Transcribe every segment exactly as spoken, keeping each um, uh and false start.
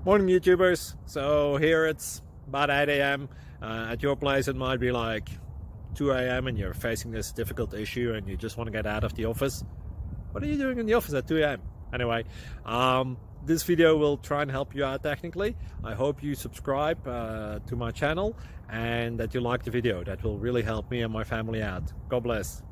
Morning YouTubers. So here it's about eight A M Uh, at your place it might be like two A M and you're facing this difficult issue and you just want to get out of the office. What are you doing in the office at two A M? Anyway, um, this video will try and help you out technically. I hope you subscribe uh, to my channel and that you like the video. That will really help me and my family out. God bless.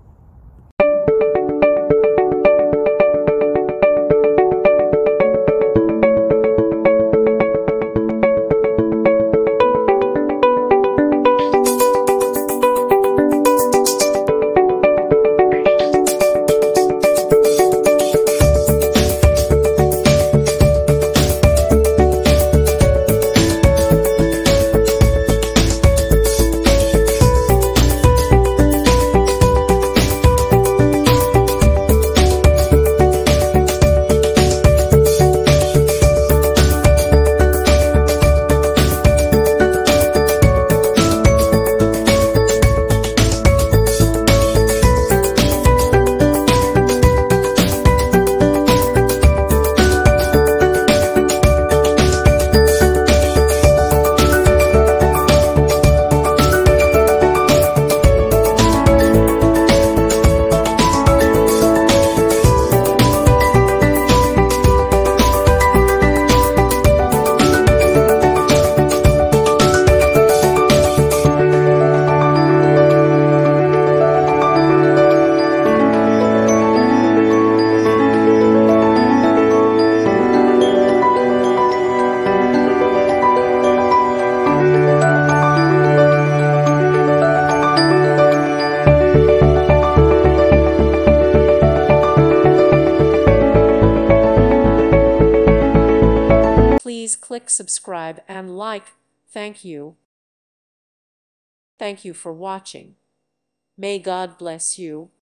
Please click subscribe and like. Thank you. Thank you for watching. May God bless you.